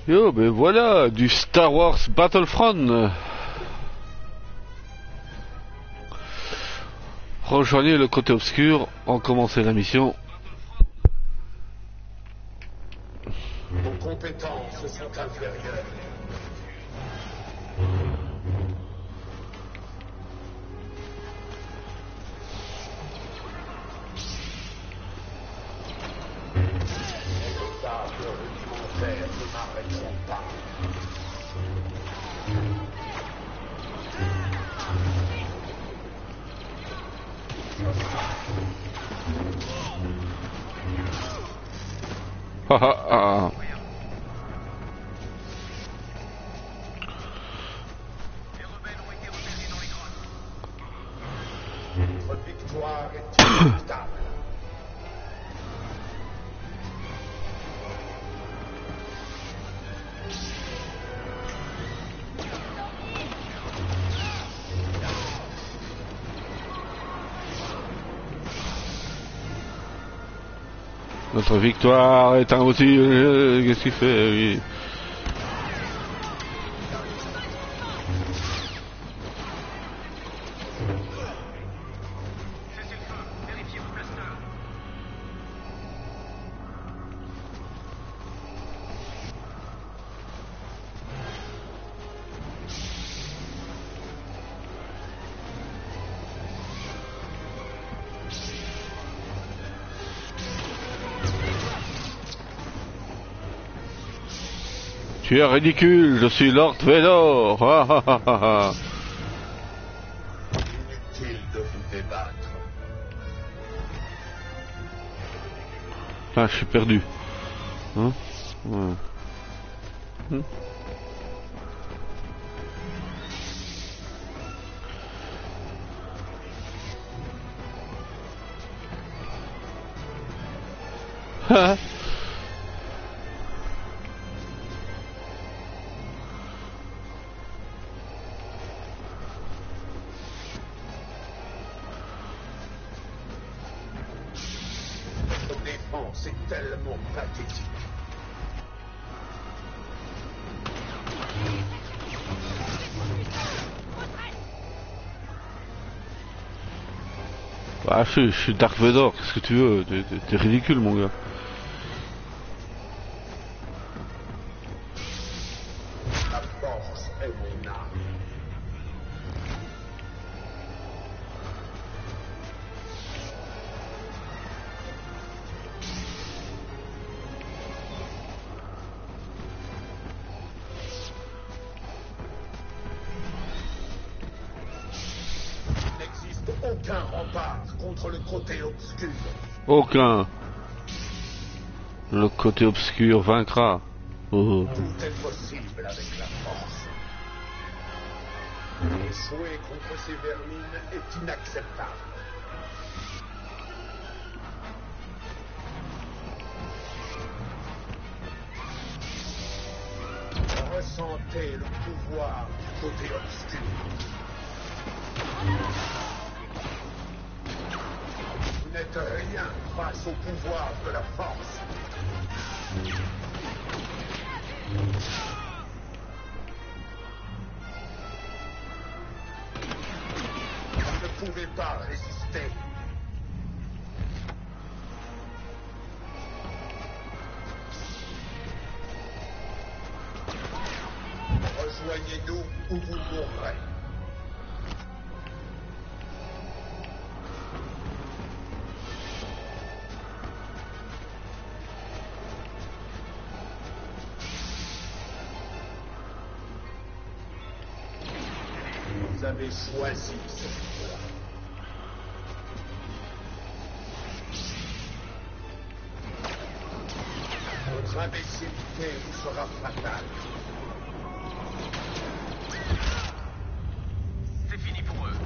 Yo, ben voilà, du Star Wars Battlefront. Rejoignez le côté obscur, on commence la mission. Vos compétences sont inférieures. Les tables rudimentaires ne m'arrêteront pas. Ah ah ah. Votre victoire est inéluctable. Notre victoire est un outil. Qu'est-ce qu'il fait oui. Tu es ridicule, je suis Lord Vader. Ah, ah, ah, ah, ah. Inutile de vous débattre. Ah, je suis perdu. Hein ouais. Ah. Votre défense est tellement pathétique. Bah, je suis Dark Vader, qu'est-ce que tu veux? T'es ridicule, mon gars. La force est mon âme. Il n'existe aucun rempart contre le côté obscur. Aucun. Le côté obscur vaincra. Oh. Tout est possible avec la force. Échouer contre ces vermines est inacceptable. Ressentez le pouvoir du côté obscur. Vous n'êtes rien face au pouvoir de la force. Vous ne pouvez pas résister. Rejoignez-nous ou vous mourrez. Vous avez choisi cette voie. Votre imbécilité vous sera fatale. C'est fini pour eux.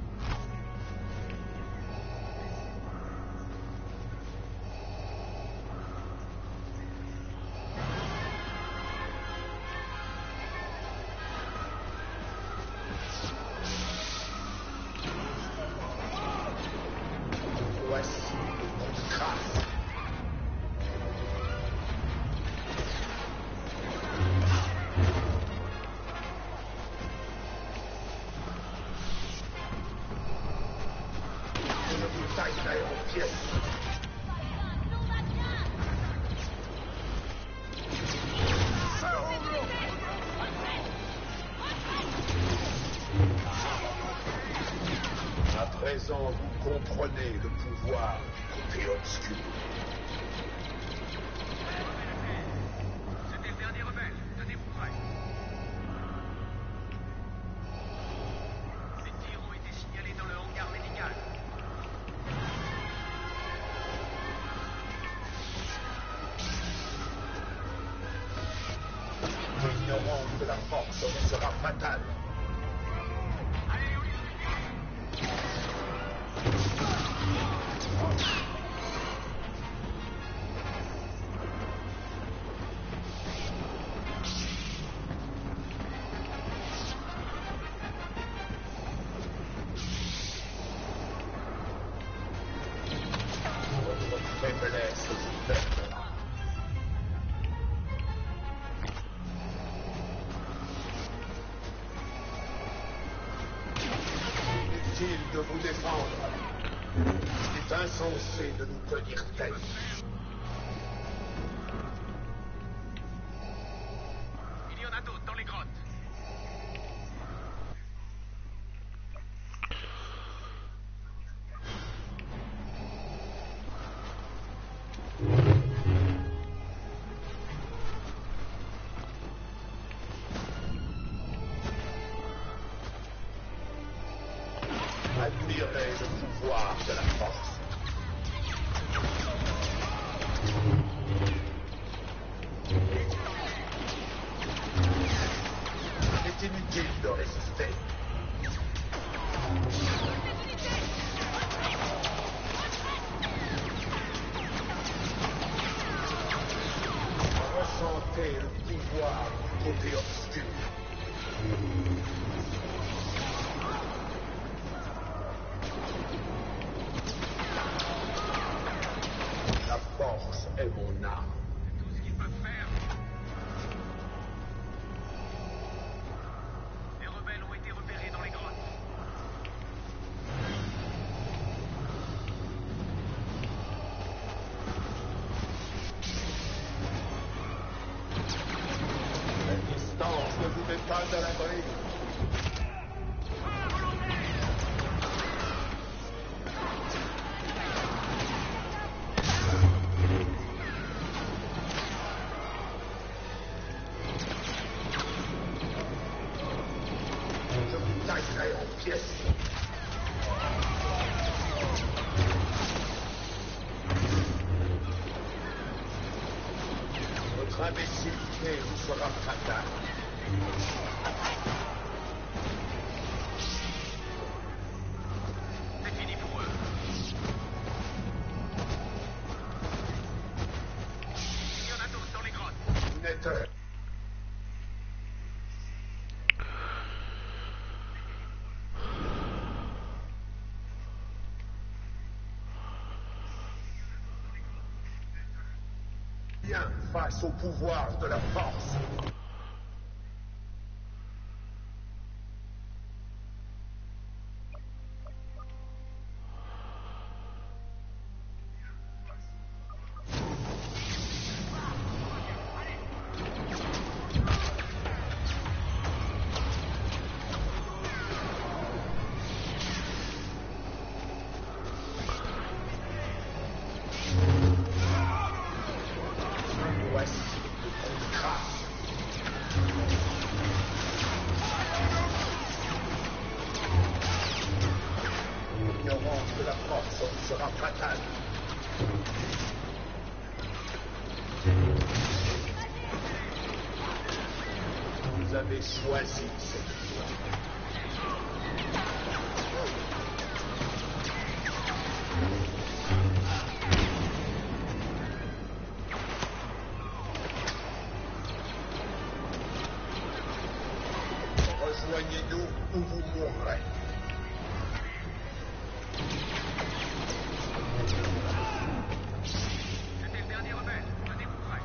Voici le contraste. présent, vous comprenez le pouvoir du côté obscur. C'était le dernier rebelle. Tenez-vous prêts. Les tirs ont été signalés dans le hangar médical. L'ignorance de la force vous sera fatale. Votre faiblesse vous perdra. Inutile de vous défendre. C'est insensé de nous tenir tête. Il y en a d'autres dans les grottes. Admirez le pouvoir de la force. Il est inutile de résister. Ressentez le pouvoir du côté obscur. La force est mon arme. Tout ce qu'ils peuvent faire. Les rebelles ont été repérés dans les grottes. La distance ne vous met pas à l'abri. Je vous taillerai en pièces. Votre imbécilité vous sera fatale. C'est fini pour eux. Il y en a d'autres dans les grottes. Vous n'êtes rien face au pouvoir de la force. Voici le coup de grâce. L'ignorance de la force vous sera fatale. Vous avez choisi cette voie. Rejoignez-nous ou vous mourrez. C'était le dernier rebelle. Tenez-vous prêts.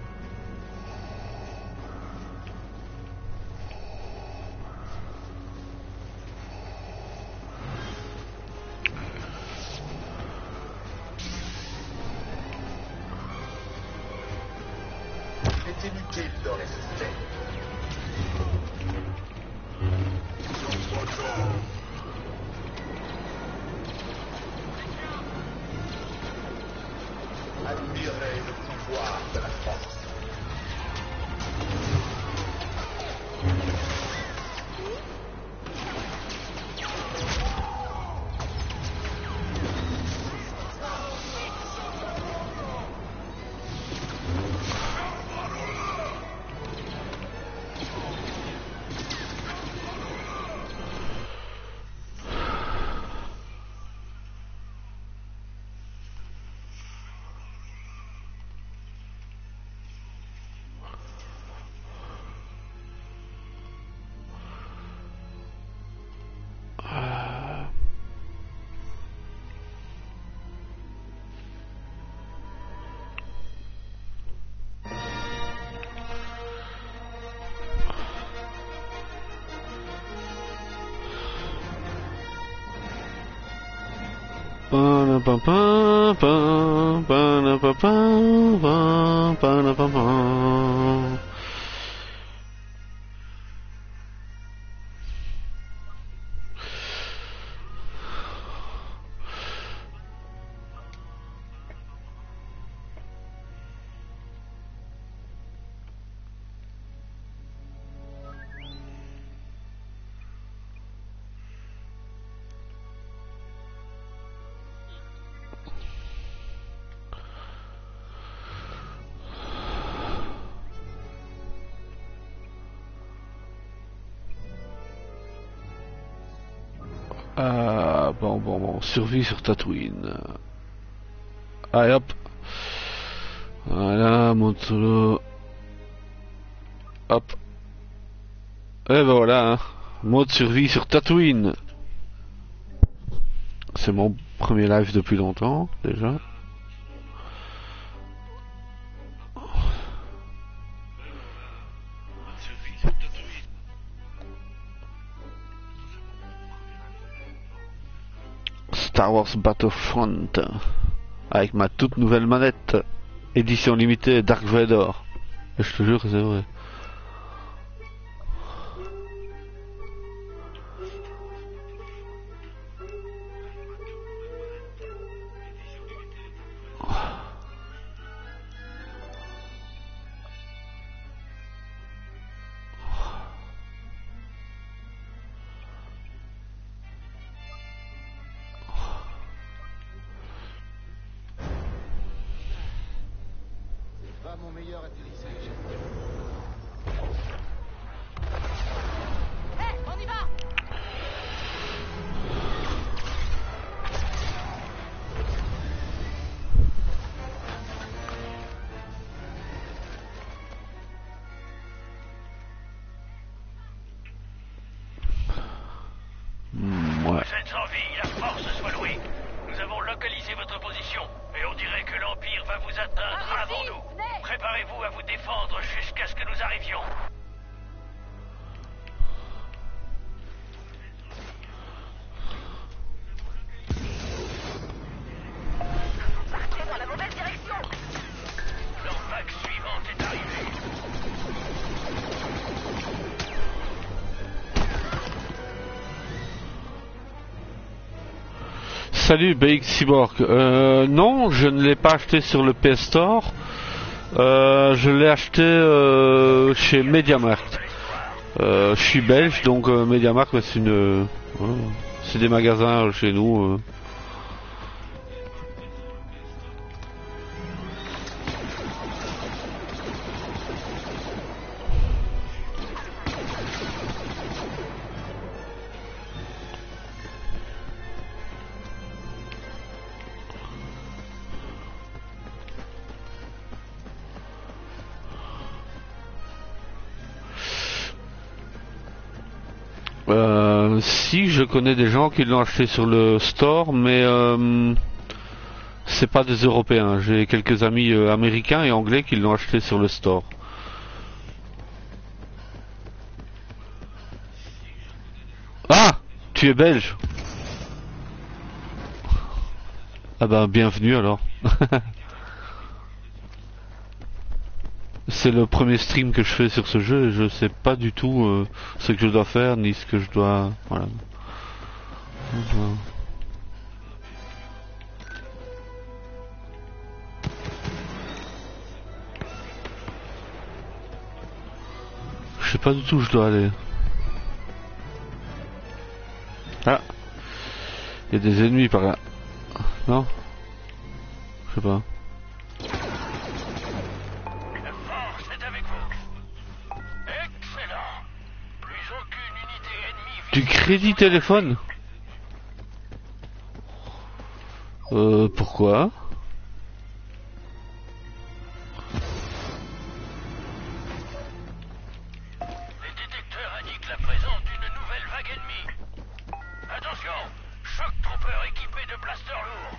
Il est inutile de résister. Admirez le pouvoir de la force. Bon, survie sur Tatooine. Allez hop. Voilà, monte solo. Hop. Et ben voilà, hein. Mode survie sur Tatooine. C'est mon premier live depuis longtemps, déjà. Star Wars Battlefront avec ma toute nouvelle manette édition limitée Dark Vador. Et je te jure que c'est vrai. Mon meilleur atterrissage. Hey, on y va! Ouais. Vous êtes en vie, la force soit louée. Nous avons localisé votre position et on dirait que l'Empire va vous atteindre avant nous. Préparez-vous à vous défendre jusqu'à ce que nous arrivions. Vous partez dans la mauvaise direction! Leur vague suivante est arrivée. Salut BX Cyborg. Non, je ne l'ai pas acheté sur le PS Store. Je l'ai acheté chez MediaMarkt. Je suis belge, donc MediaMarkt, c'est une, c'est des magasins chez nous. Si, je connais des gens qui l'ont acheté sur le store, mais c'est pas des Européens. J'ai quelques amis américains et anglais qui l'ont acheté sur le store. Ah, tu es belge? Ah ben, bienvenue alors. C'est le premier stream que je fais sur ce jeu et je sais pas du tout ce que je dois faire ni ce que je dois... Voilà. sais pas du tout où je dois aller. Ah, il y a des ennemis par là. Non? Je sais pas. La force est avec vous. Excellent. Plus aucune unité ennemie. Du crédit téléphone? Pourquoi? Les détecteurs indiquent la présence d'une nouvelle vague ennemie. Attention, Shock Trooper équipé de blasters lourds.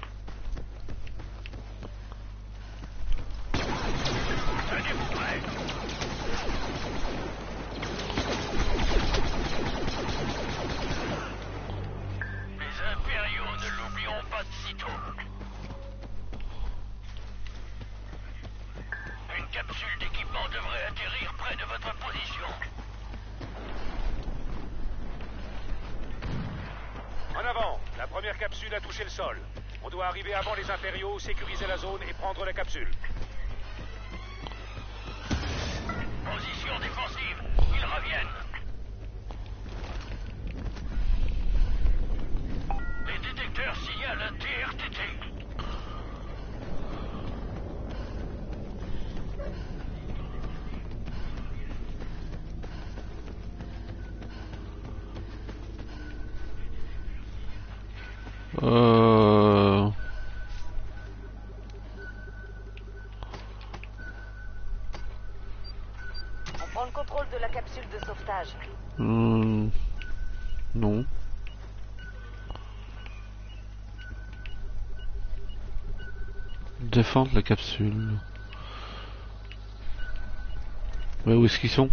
Tenez-vous prêts. Les impériaux ne l'oublieront pas de sitôt. Une capsule d'équipement devrait atterrir près de votre position. En avant, la première capsule a touché le sol. On doit arriver avant les impériaux, sécuriser la zone et prendre la capsule. Position défensive, ils reviennent. Les détecteurs signalent un TRTT. On prend le contrôle de la capsule de sauvetage. Non. Défendre la capsule. Mais où est-ce qu'ils sont?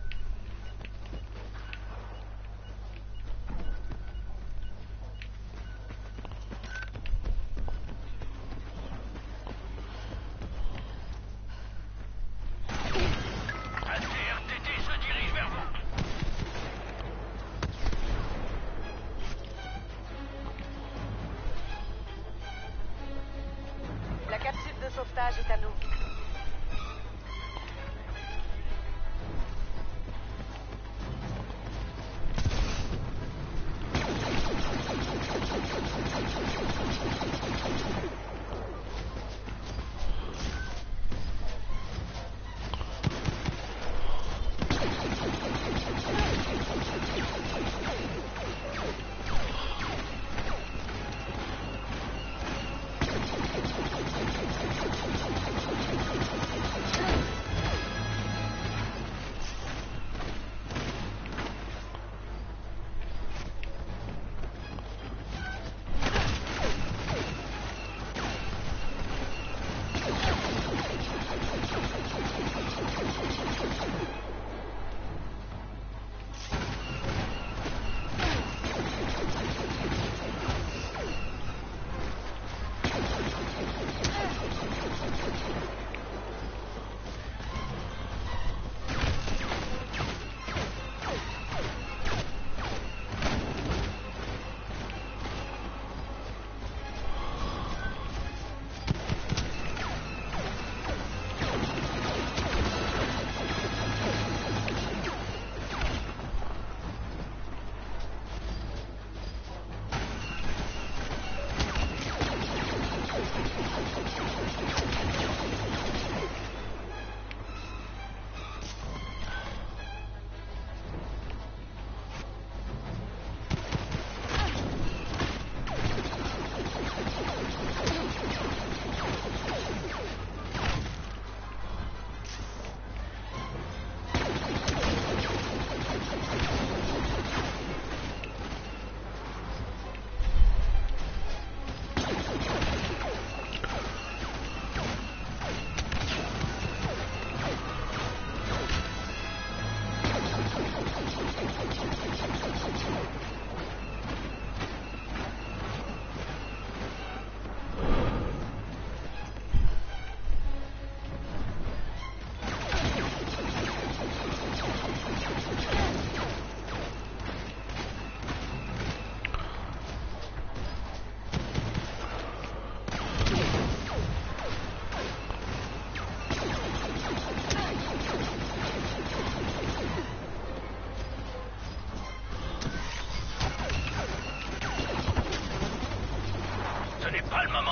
Un TRTT se dirige vers vous. La capsule de sauvetage est à nous.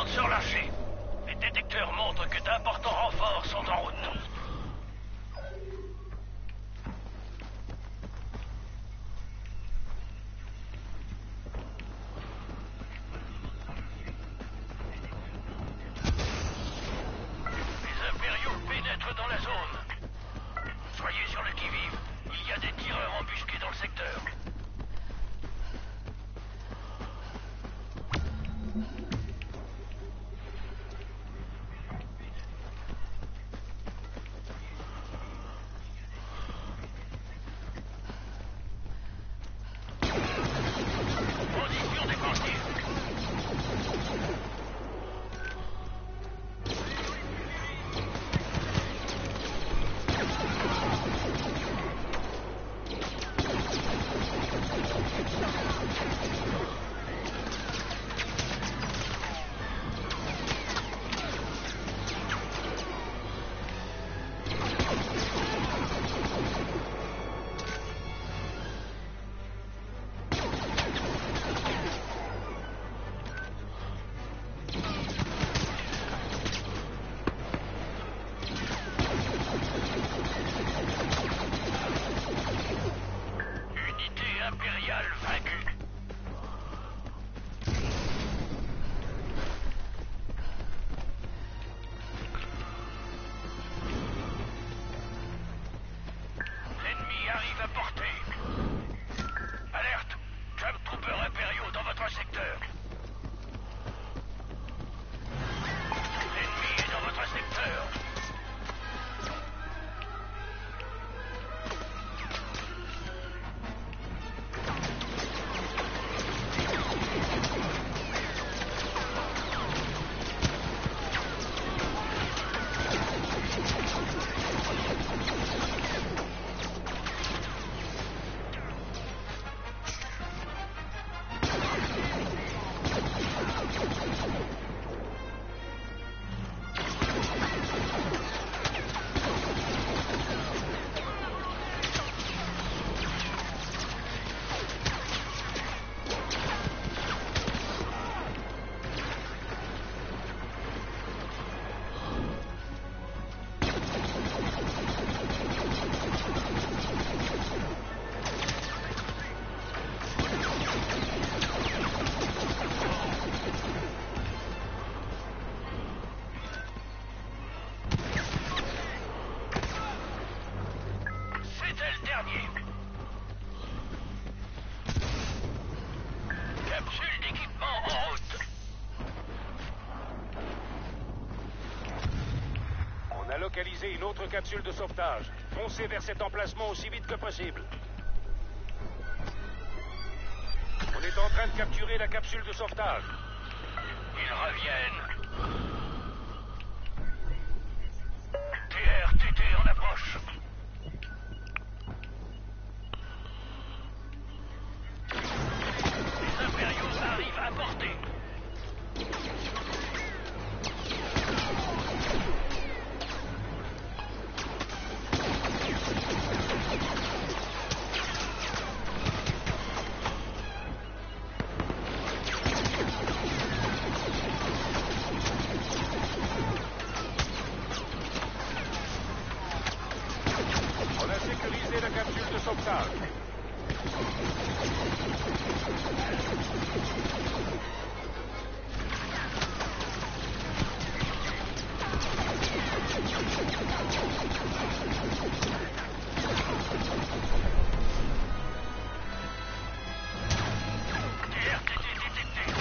se relâcher. Les détecteurs montrent que d'importants renforts sont en route. Les impériaux pénètrent dans la zone. Soyez sur le qui-vive. Il y a des tireurs embusqués dans le secteur. Position défensive. Unité impériale vaincue. L'ennemi arrive à portée. Alerte! Jump Troopers impériaux dans votre secteur. L'ennemi est dans votre secteur. C'était le dernier. Capsule d'équipement en route. On a localisé une autre capsule de sauvetage. Foncez vers cet emplacement aussi vite que possible. On est en train de capturer la capsule de sauvetage. Ils reviennent. TRTT en approche. Les impériaux arrivent à portée. On a sécurisé la capsule de sauvetage. TRTT détecté.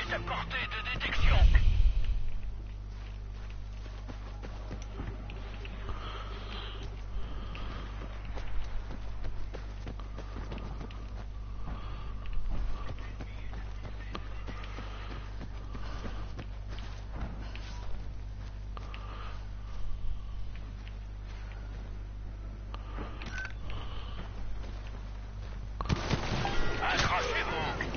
à portée de détection. Accrochez-vous.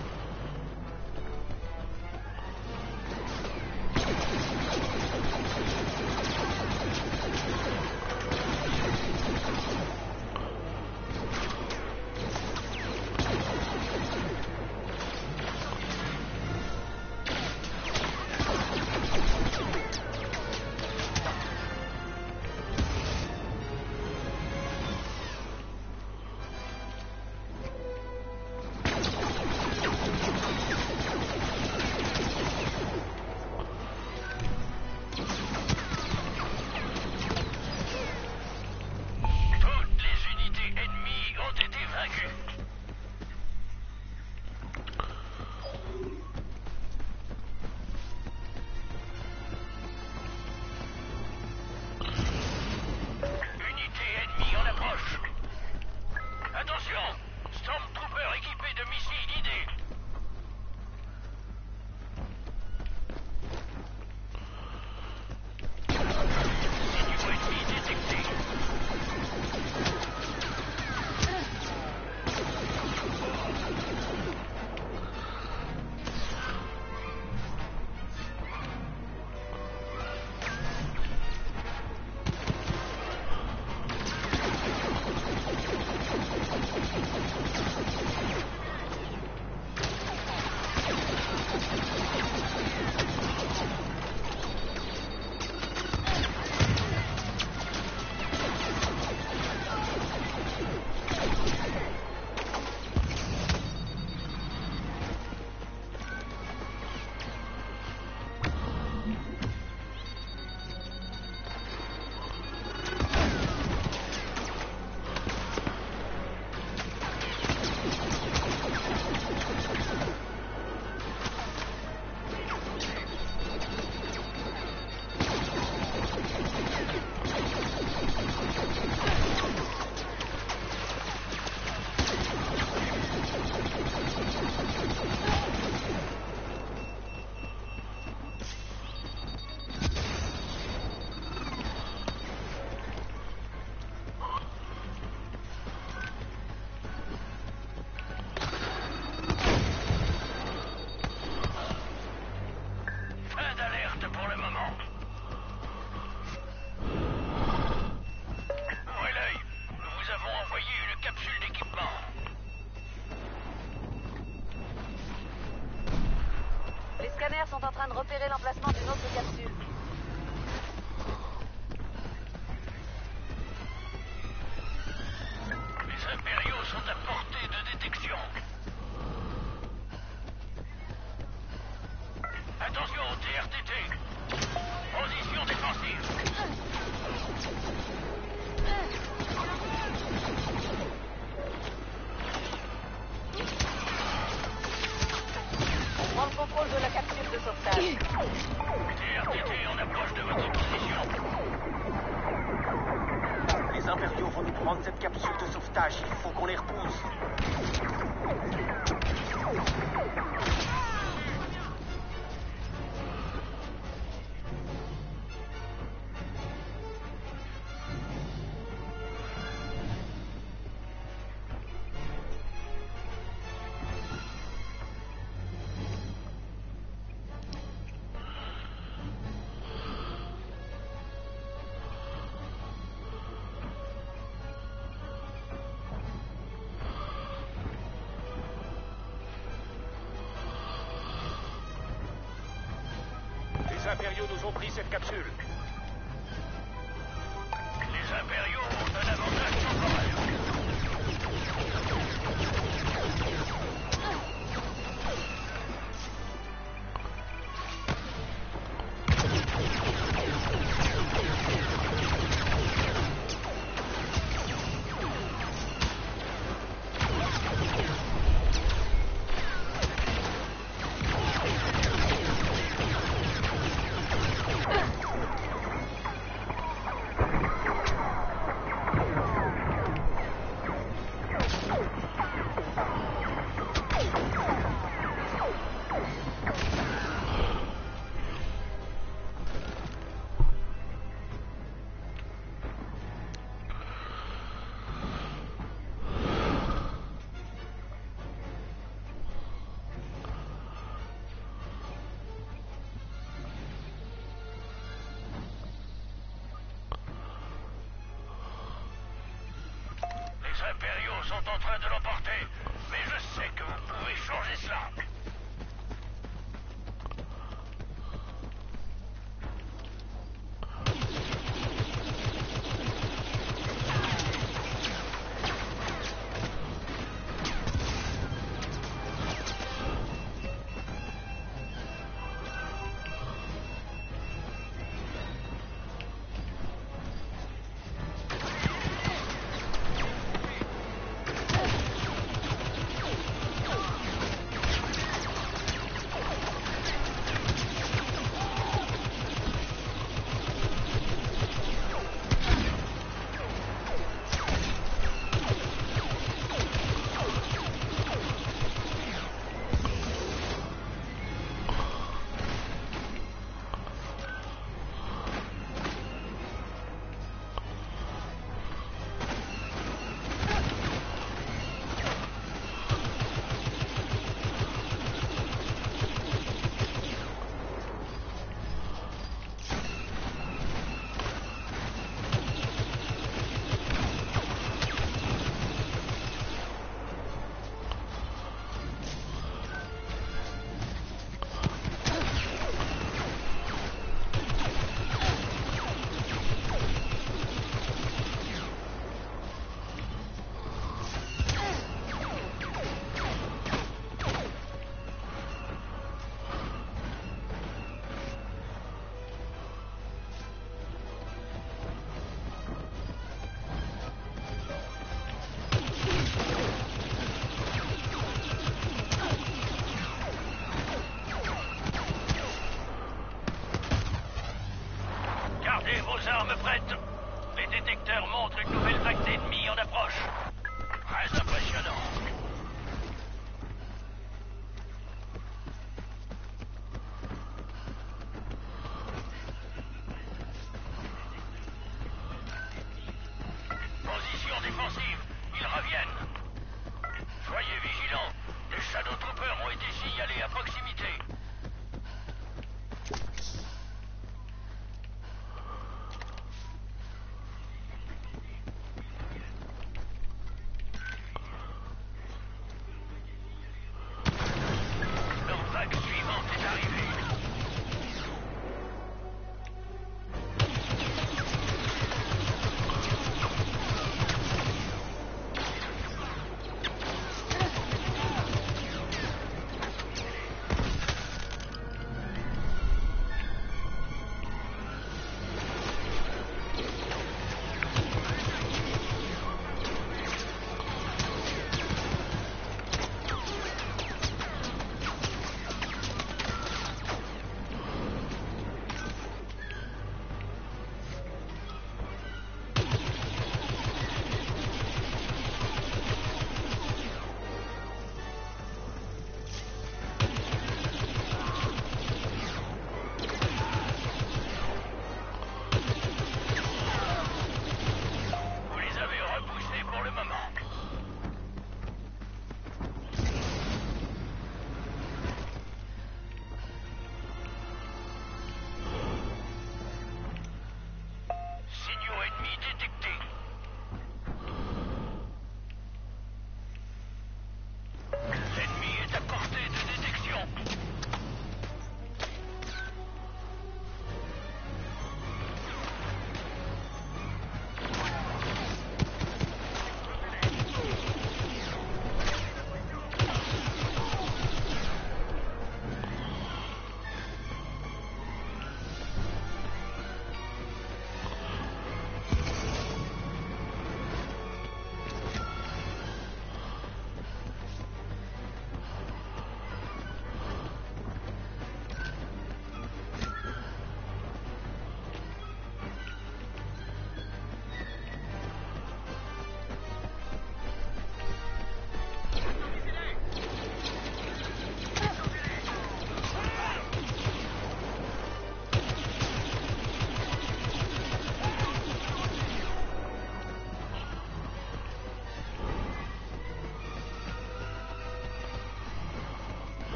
Toutes les unités ennemies ont été vaincues. Unité ennemie en approche. Attention, Stormtrooper équipé de missiles guidés. Niveau ennemi détecté. Fin d'alerte pour le moment. Ouvrez l'œil. Nous vous avons envoyé une capsule d'équipement. Les scanners sont en train de repérer l'emplacement d'une autre capsule. Les impériaux sont à portée de détection. Attention au TRTT. Position défensive. On prend le contrôle de la capsule de sauvetage. TRTT en approche de votre position. Les impériaux vont nous prendre cette capsule de sauvetage. Il faut qu'on les repousse. Les impériaux nous ont pris cette capsule. Les impériaux ont un avantage temporaire. en train de l'emporter. Mais je sais que vous pouvez changer cela.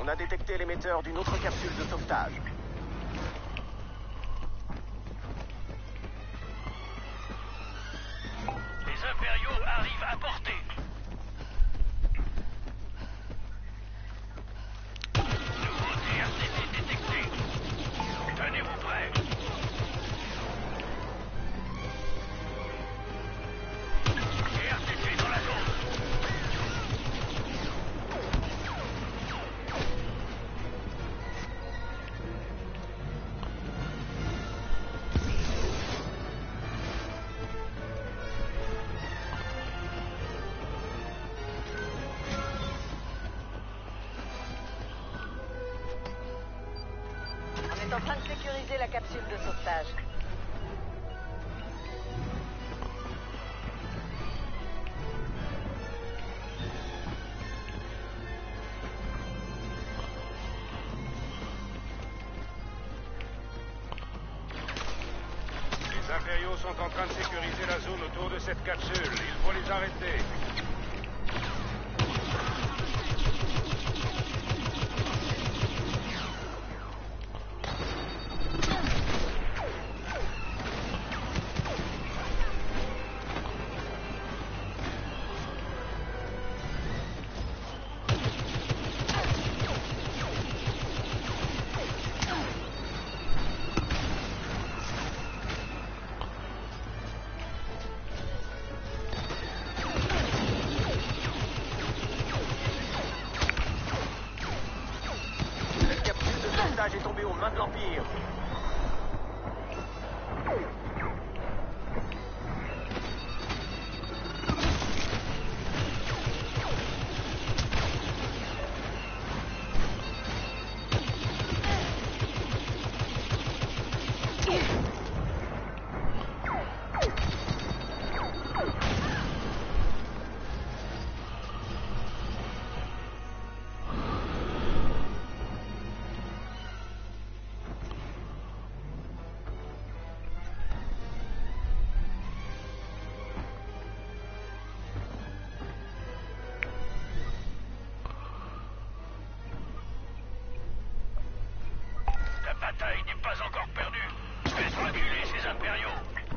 On a détecté l'émetteur d'une autre capsule de sauvetage. Les impériaux arrivent à portée. Nouveau TRTT détecté. Tenez-vous prêts. TRTT dans la zone. On est en train de sécuriser la capsule de sauvetage. Les impériaux sont en train de sécuriser la zone autour de cette capsule. Il faut les arrêter. Cette capsule de sauvetage est tombée aux mains de l'Empire. La bataille n'est pas encore perdue. Faites reculer ces impériaux.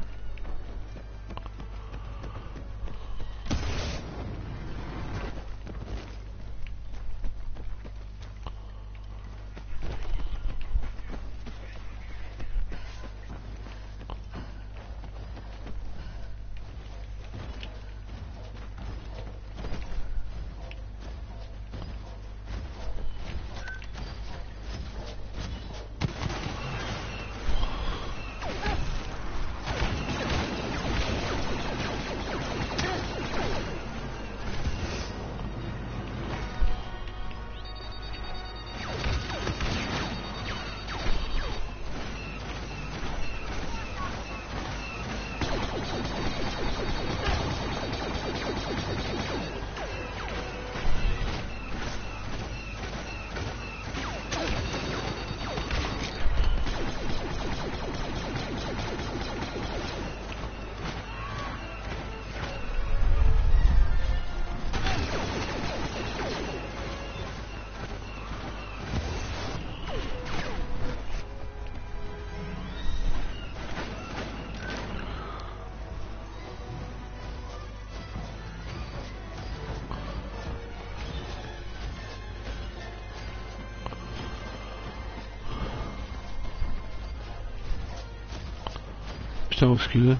Putain, excusez.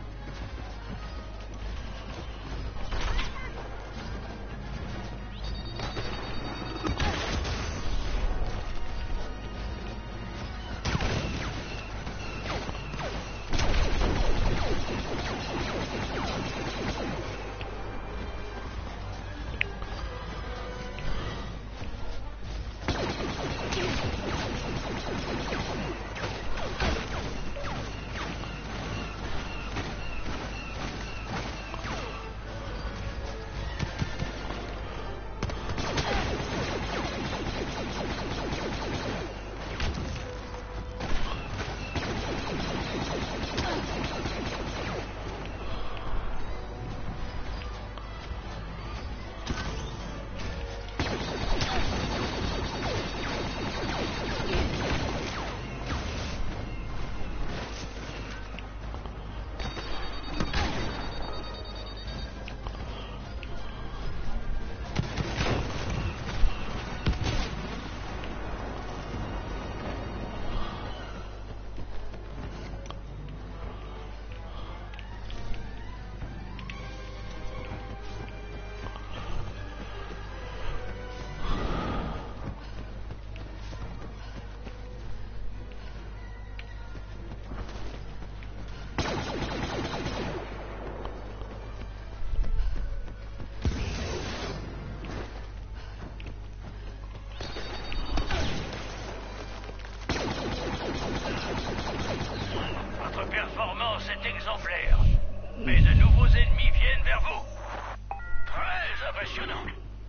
exemplaire. Mais de nouveaux ennemis viennent vers vous. Très impressionnant.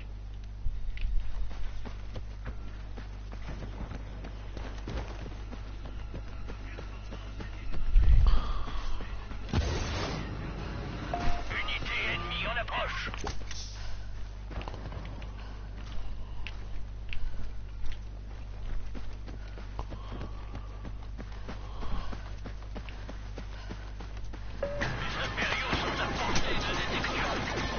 Unité ennemie en approche. Les impériaux sont à portée de détection.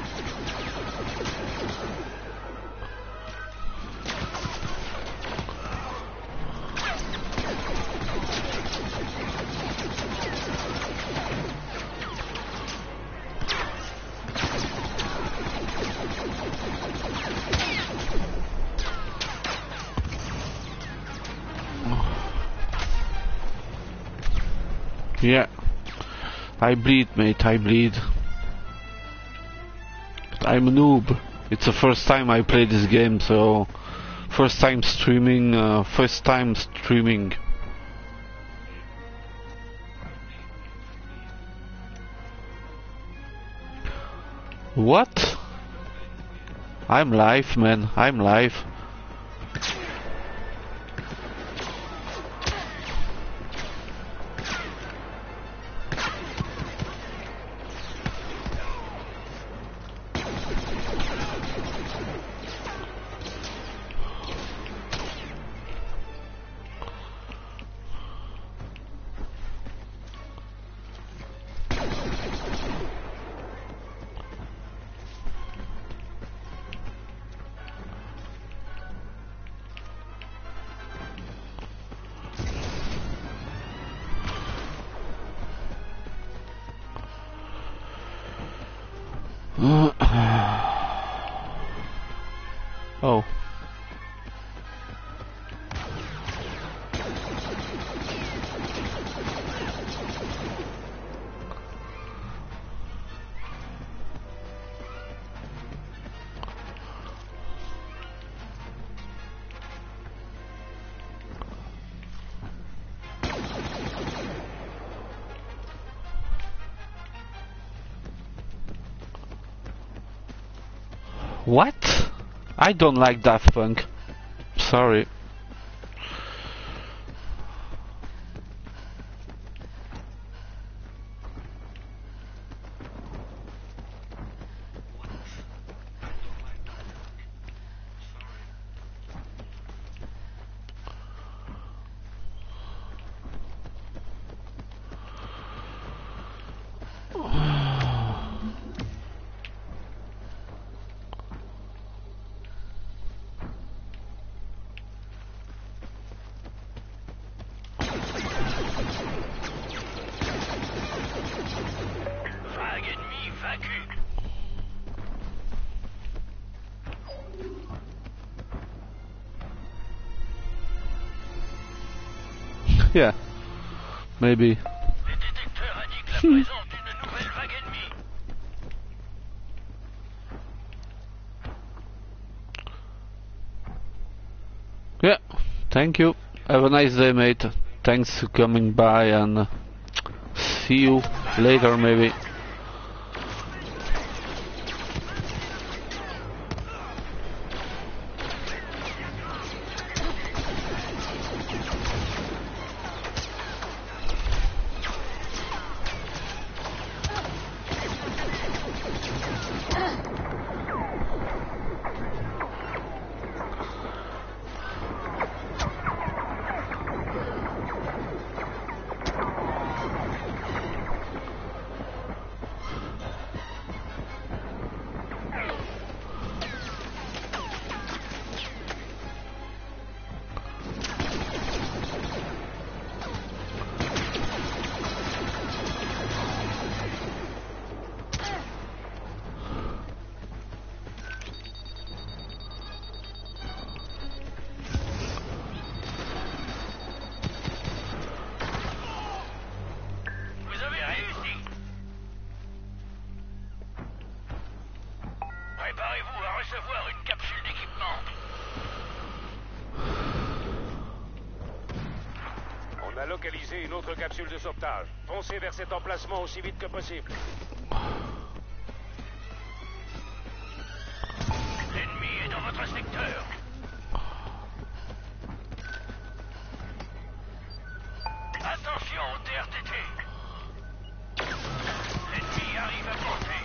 Yeah. I bleed, mate, I bleed. But I'm a noob. It's the first time I play this game, so... First time streaming. What? I'm live, man. I'm live. Oh. What? I don't like Daft Punk. Sorry. Vague ennemie vaincue. Yeah. Maybe. Les détecteurs indiquent la présence d'une nouvelle vague ennemie. Yeah. Thank you. Have a nice day, mate. Thanks for coming by and see you later, maybe. localisé une autre capsule de sauvetage. Foncez vers cet emplacement aussi vite que possible. L'ennemi est dans votre secteur. Attention au TRTT. L'ennemi arrive à portée.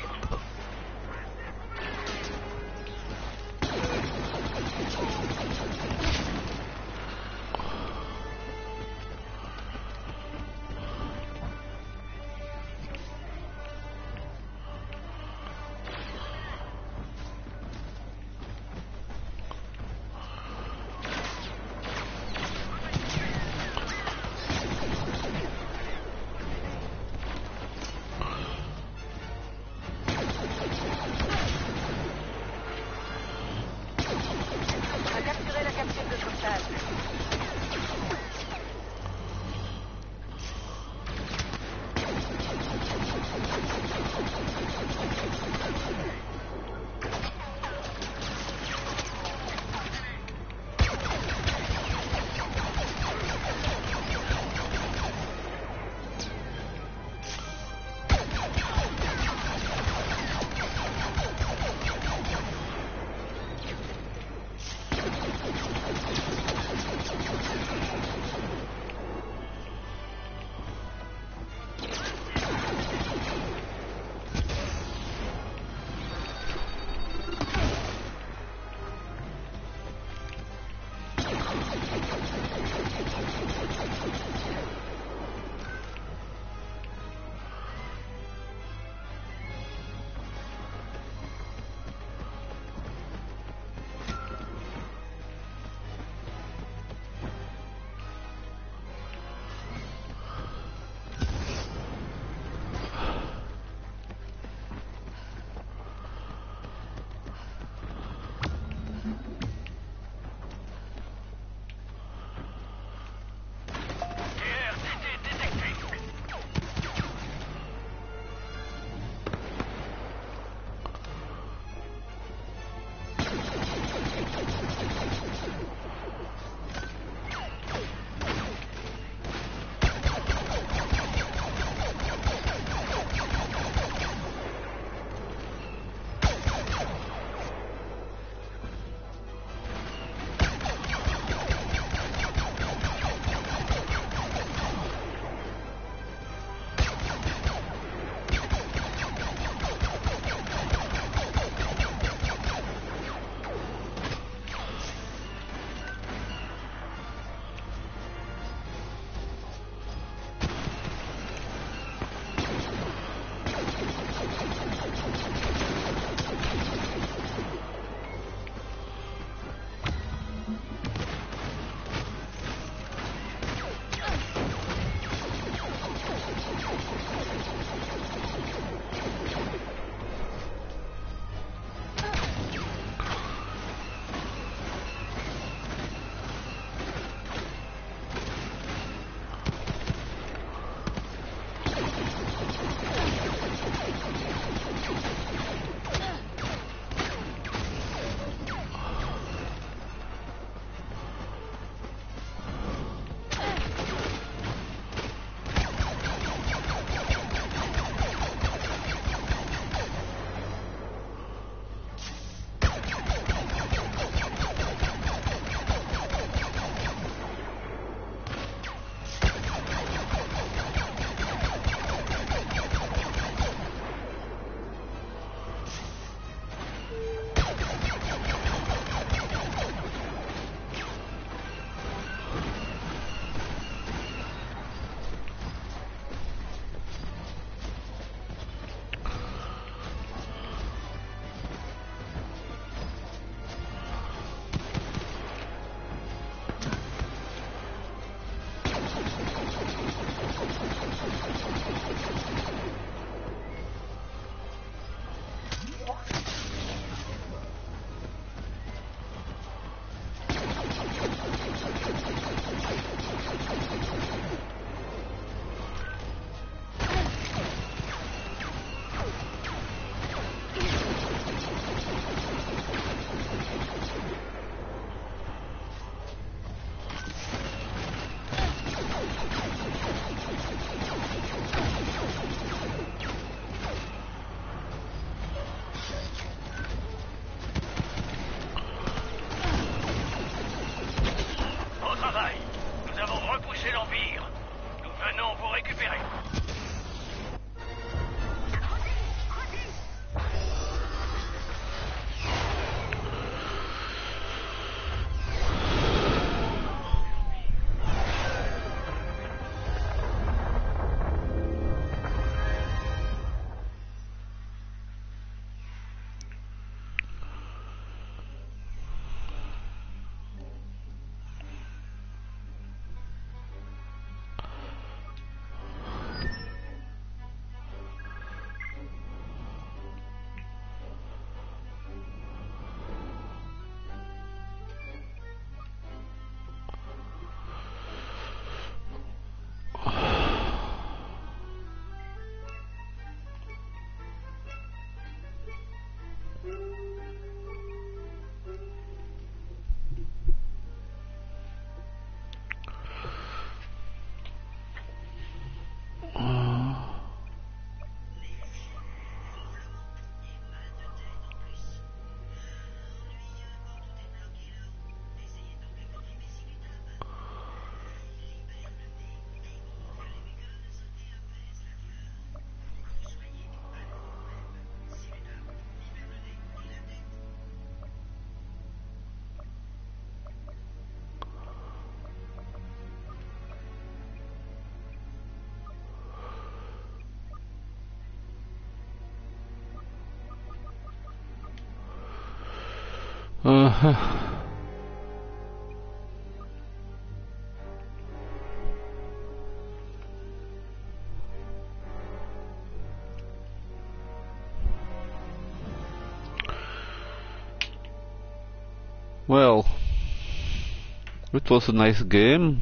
Uh-huh. Well, it was a nice game.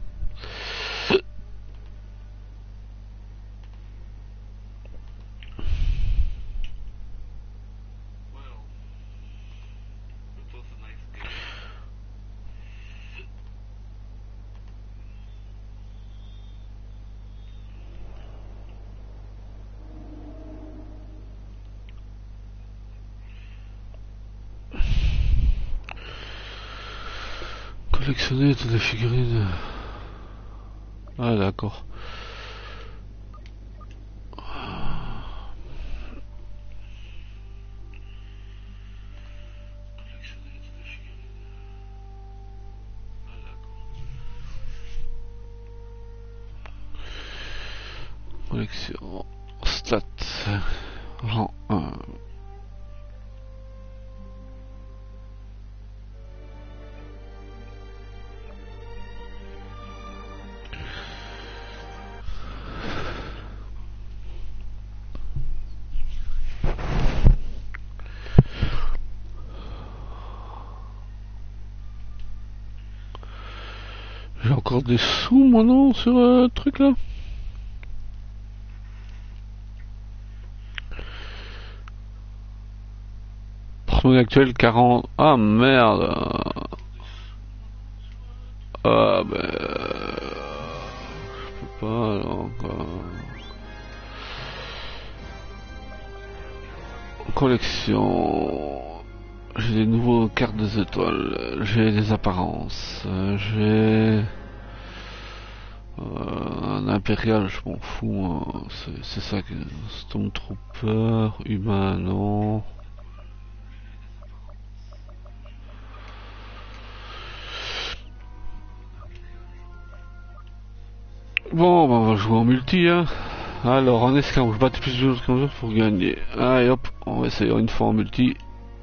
Collectionner toutes les figurines. Ah d'accord. Collection stats rang 1. J'ai encore des sous moi non sur le truc là. Porte-monnaie actuelle 40. Ah merde. Ah ben je peux pas alors. Collection. J'ai des nouveaux cartes des étoiles, j'ai des apparences, j'ai un impérial, je m'en fous, hein. C'est ça que Stormtrooper, humain, non. Bon, bah, on va jouer en multi, hein. Alors, en escampe, je batte plus de joueurs qu'un jour pour gagner. Allez hop, on va essayer une fois en multi.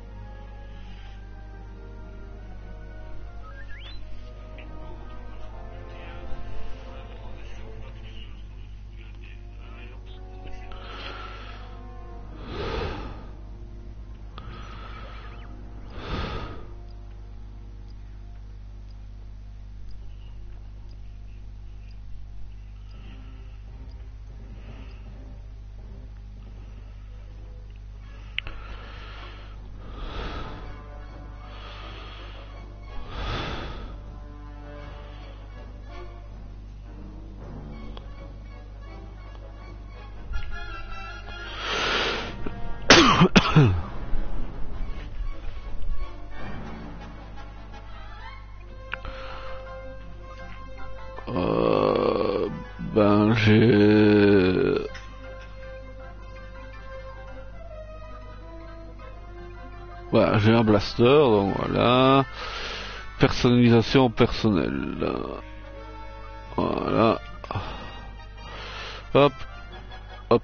Ben j'ai... Voilà, j'ai un blaster, donc voilà. Personnalisation personnelle. Voilà. Hop. Hop.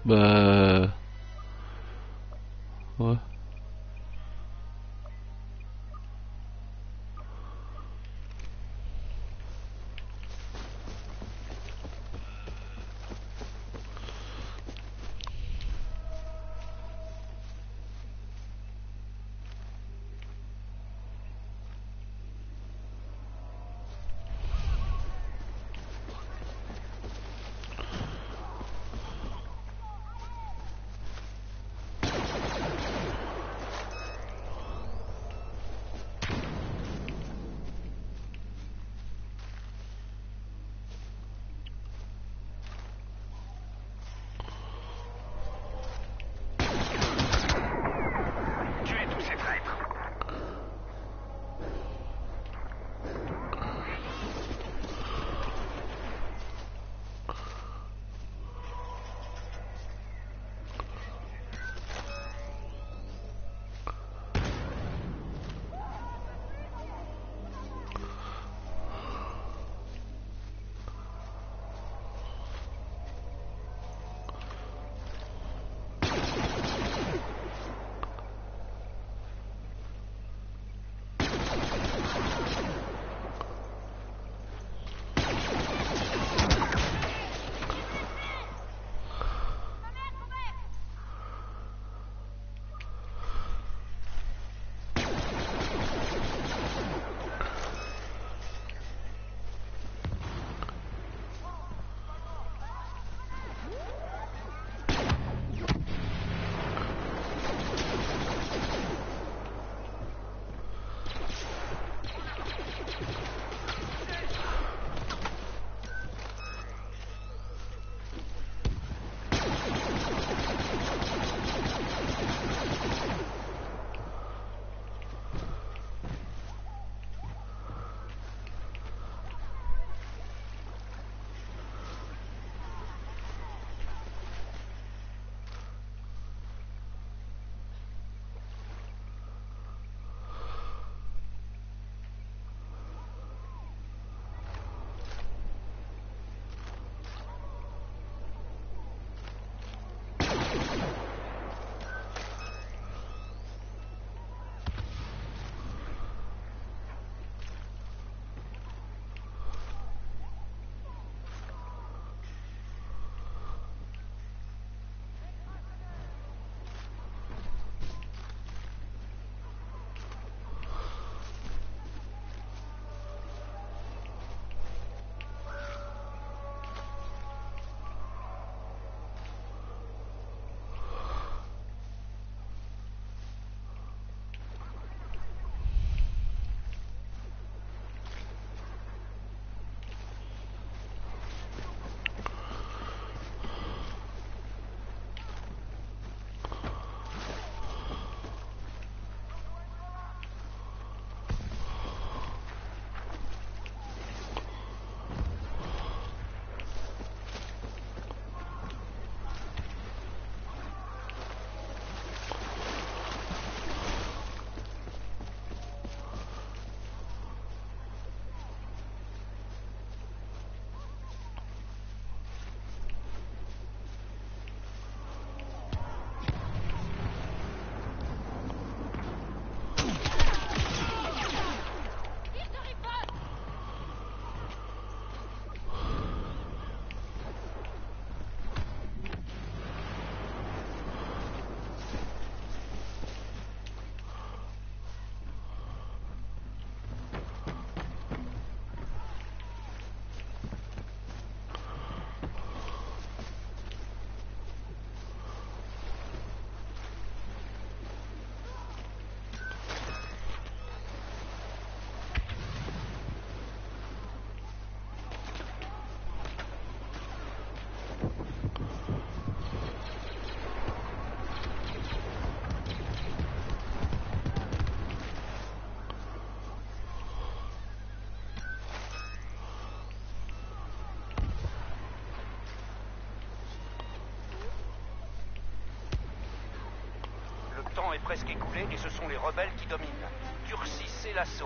Bah... Ouais. Tuez tous ces traîtres. Le temps est presque écoulé et ce sont les rebelles qui dominent. Durcissez l'assaut.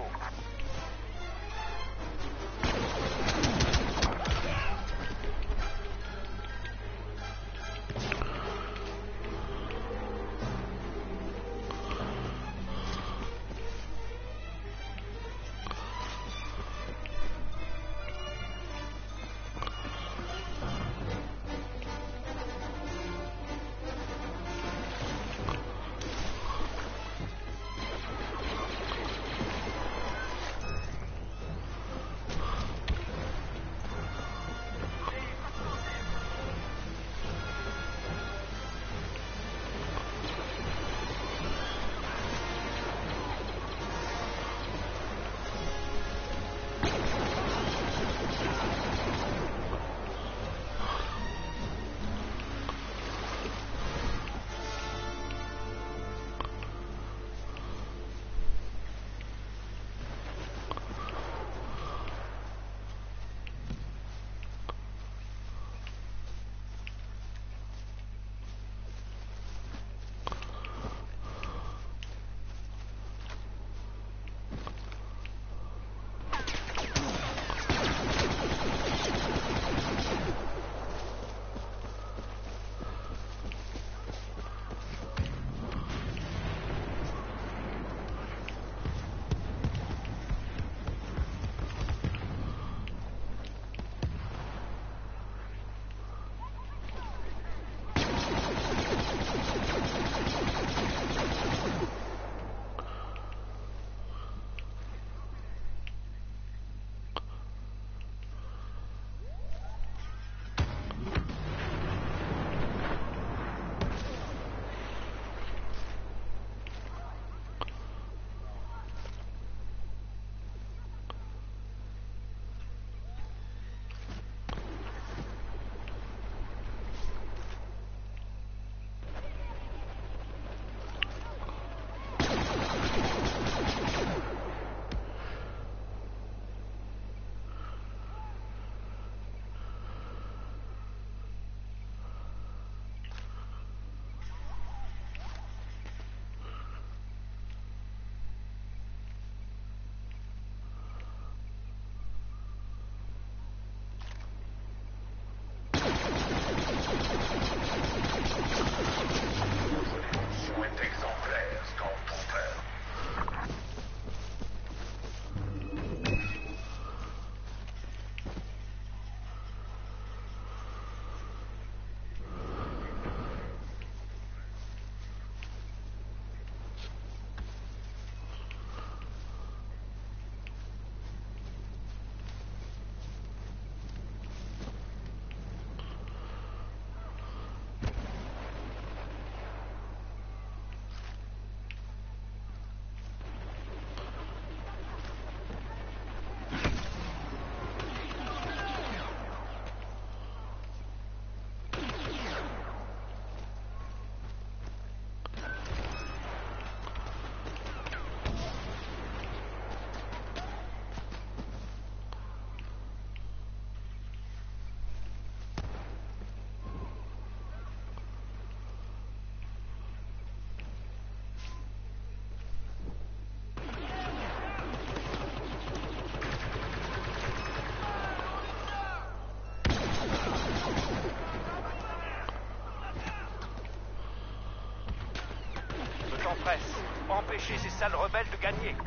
empêcher ces sales rebelles de gagner.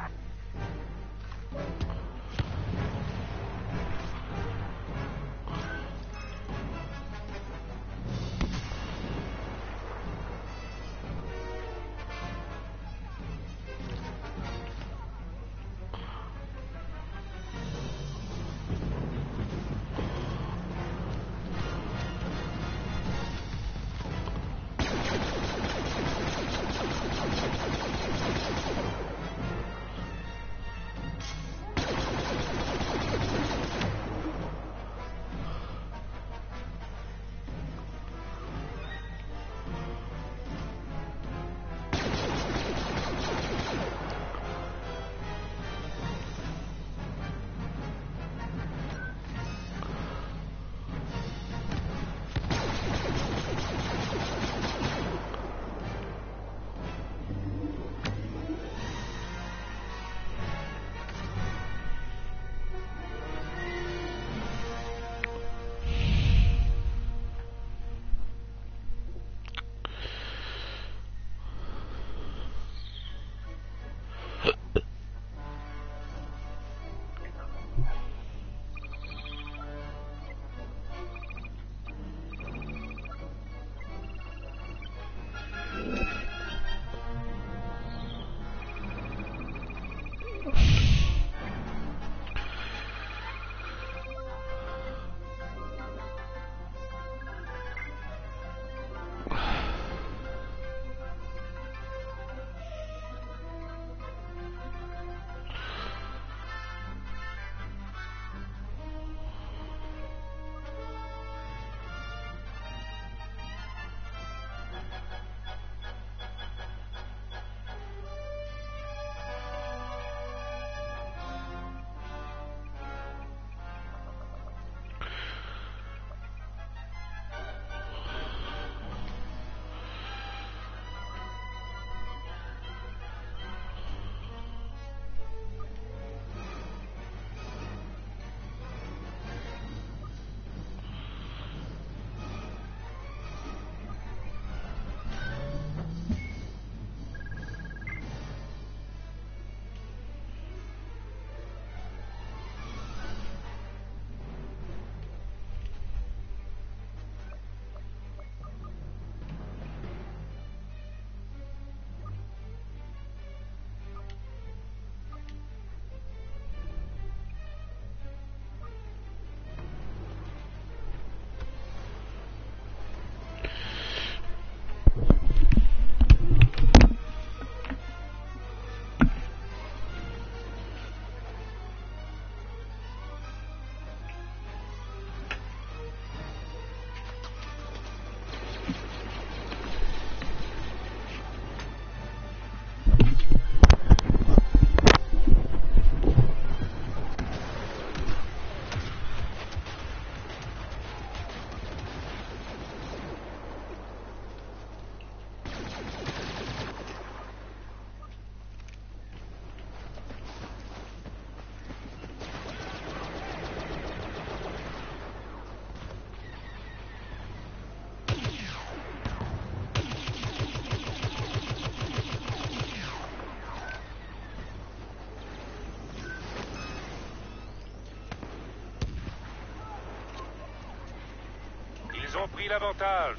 Ils ont pris l'avantage.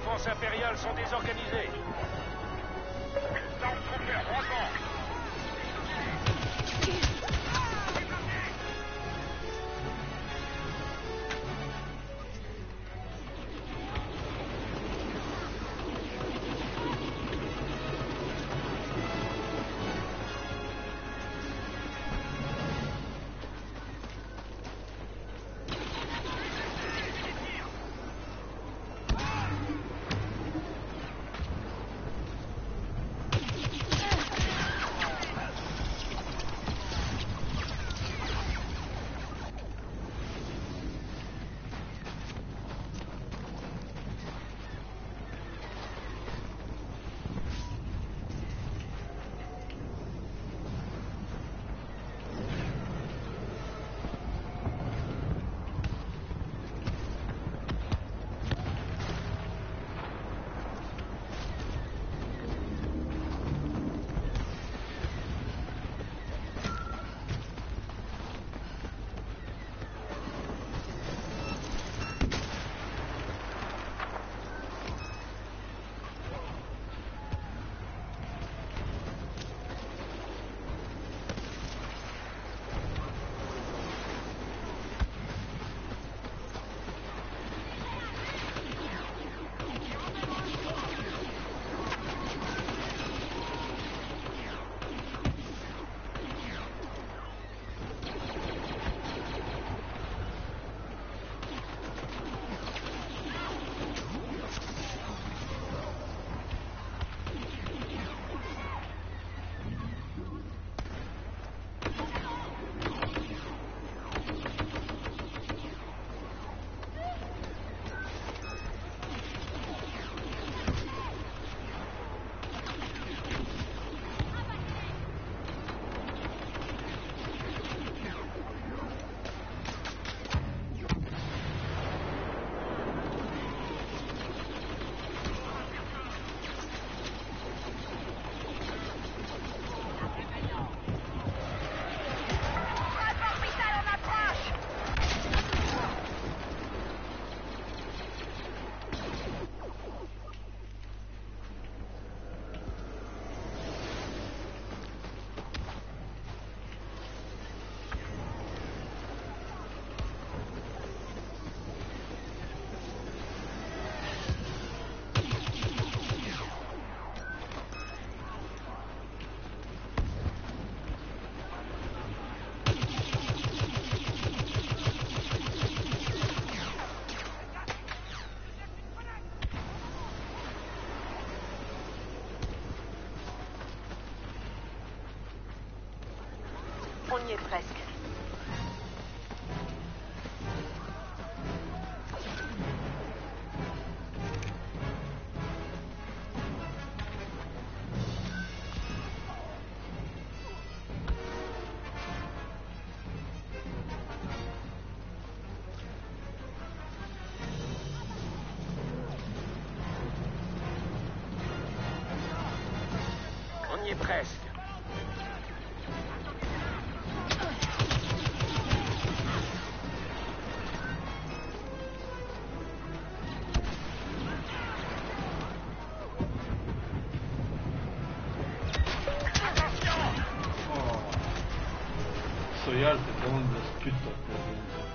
défenses impériales sont désorganisées. On y est presque. On y est presque. Soyal, c'est vraiment une pute.